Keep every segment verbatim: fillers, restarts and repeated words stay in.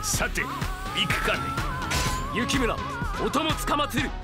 さて行くかね。 雪村、音もつかまつる。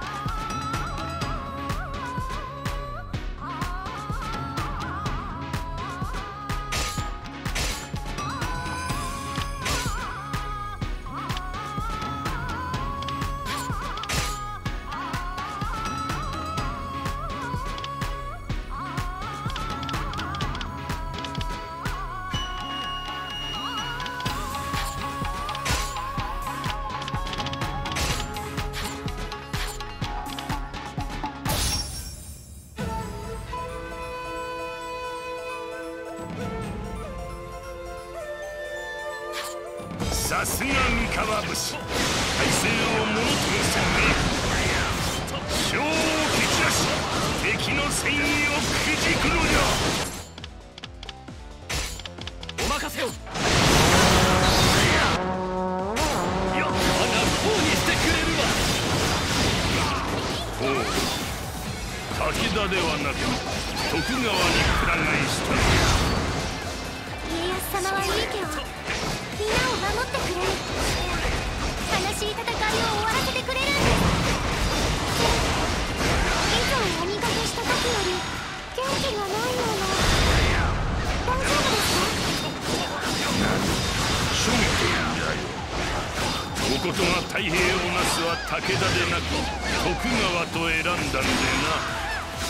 さすが三河武士、体勢をものともせんね。将を蹴散らし敵の戦意をくじくのじゃ。 お任せを。よっ、我が方にしてくれるわ。 ほう、武田ではなく徳川にくら替えしたのじゃ。 家康様はいいけど皆を守ってくれる。悲しい戦いを終わらせてくれるんです。以前鬼がけした時より元気がないような。大丈夫ですか？ しょげているんじゃよ。おことが太平をなすは武田でなく徳川と選んだんでな。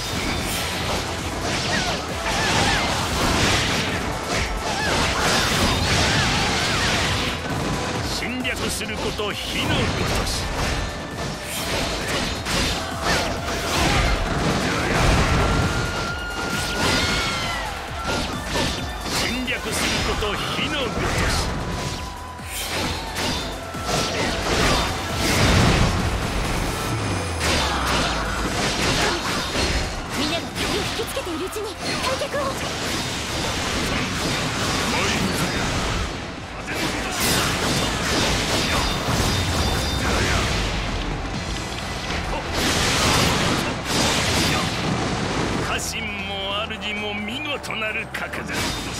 侵略すること火のごとし。侵略すること火のごとし。 皆が敵を引きつけているうちに退却を。家臣も主も見事なる格だ。だが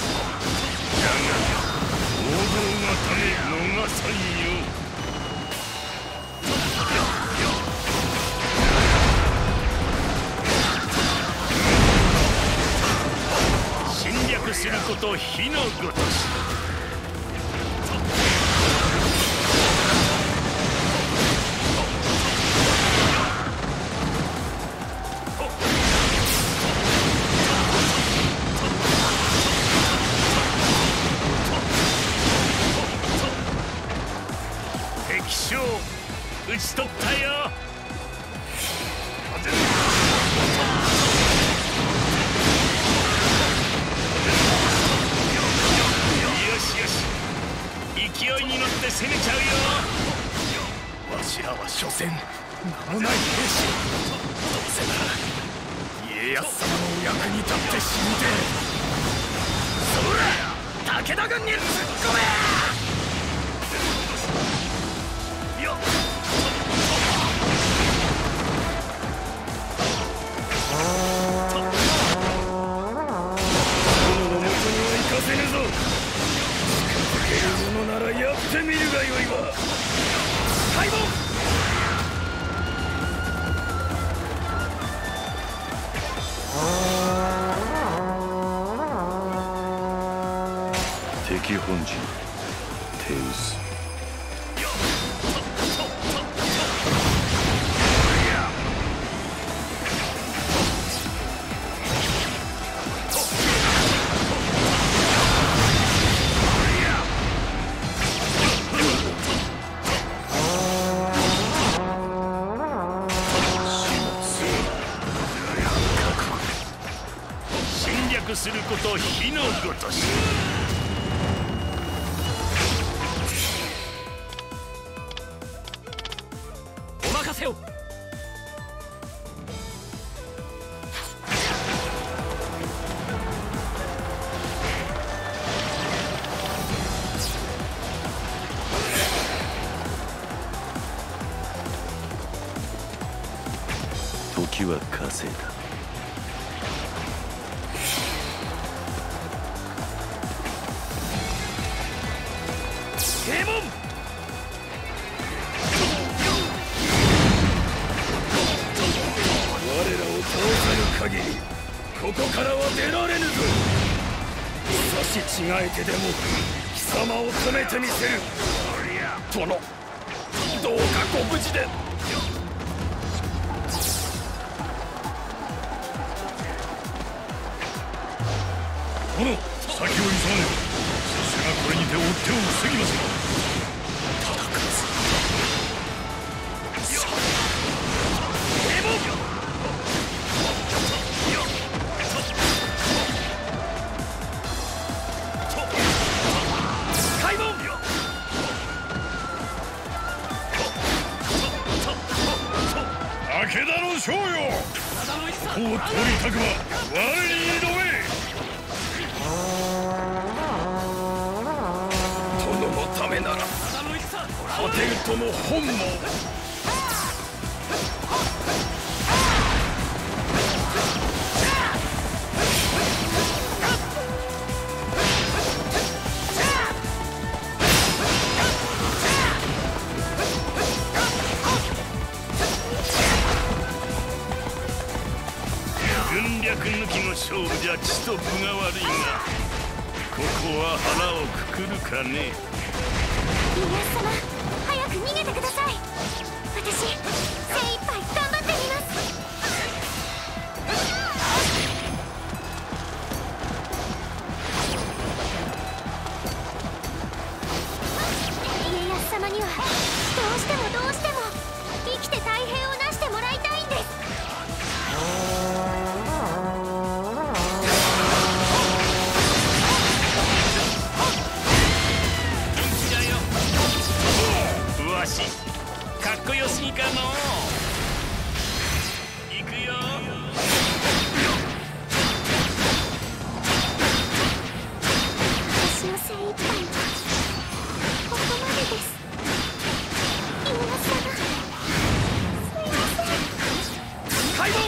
王道がため逃さんよ。侵略すること火のごとし。敵将討ち取ったよ。よしよし、勢いに乗って攻めちゃうよ。わしらは所詮名もない兵士。どうせなら家康様のお役に立って死んで。そら武田軍に突っ込め。せぬぞ。近づけるものならやってみるがよいわ。開門。 敵本陣手薄。 すること火のごとし。 お任せを。 時は稼いだ。 閉門。 さぬ限りここからは出られぬぞ。差し違えてでも貴様を止めてみせる。殿、どうかご無事で。 殿、先を急がねば。拙者がこれにて追っ手を防ぎます。武田の将よ、ここを通りたくば我に挑め。 殿のためなら果てるとも本望。 軍略抜きの勝負じゃちと分が悪いが、ここは腹をくくるかね。 家康様、早く逃げてください。私精一杯頑張ってみます。家康様にはどうしてもどうしても生きて太平を成してもらいたいんです。 わしかっこよすぎかの。行くよ。 私の精一杯はここまでです。家康様、すいません。 開門。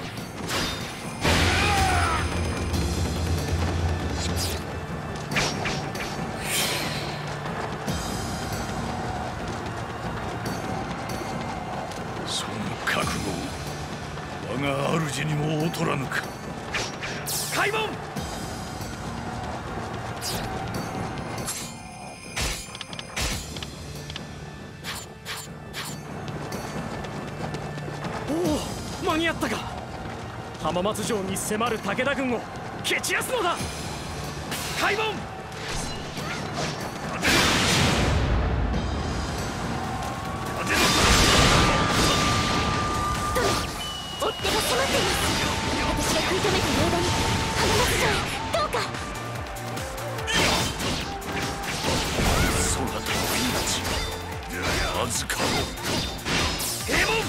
覚悟を我が主にも劣らぬか。 開門。おお、間に合ったか。浜松城に迫る武田軍を蹴散らすのだ。開門。 追っ手が迫っています。私が食い止めた間に浜松城へどうか。 空と命預かろう。 閉門。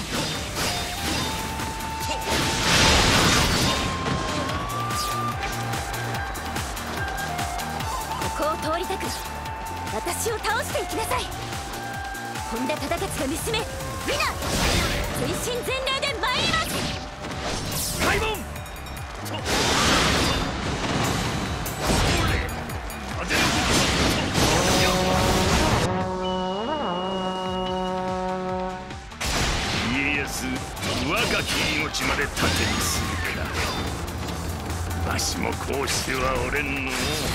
ここを通りたく私を倒していきなさい。本田忠勝が盗め、ウィナー全身全霊で参ります。 開門。 家康、若き命まで盾にするか。わしもこうしてはおれんの。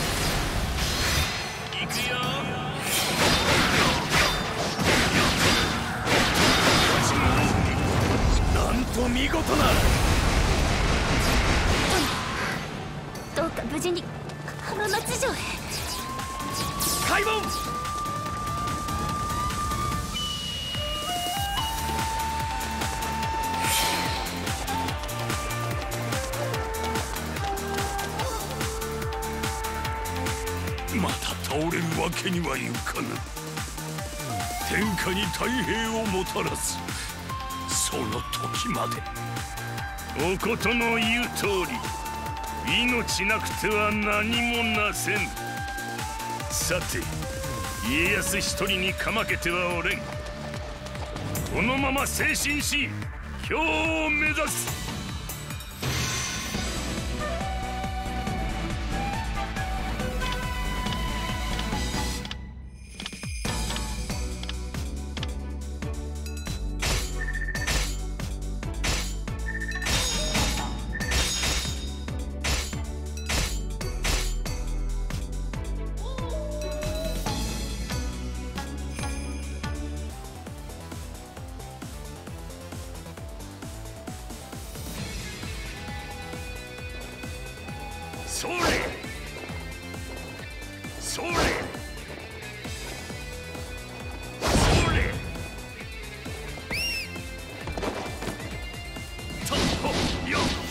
行くよ。 なんと見事な。 どうか無事に浜松城へ。 開門。 また倒れるわけにはいかぬ。天下に太平をもたらすその時まで。おことの言う通り、命なくては何もなせん。さて、家康一人にかまけてはおれん。このまま前進し京を目指す。 それそれそれとっよっ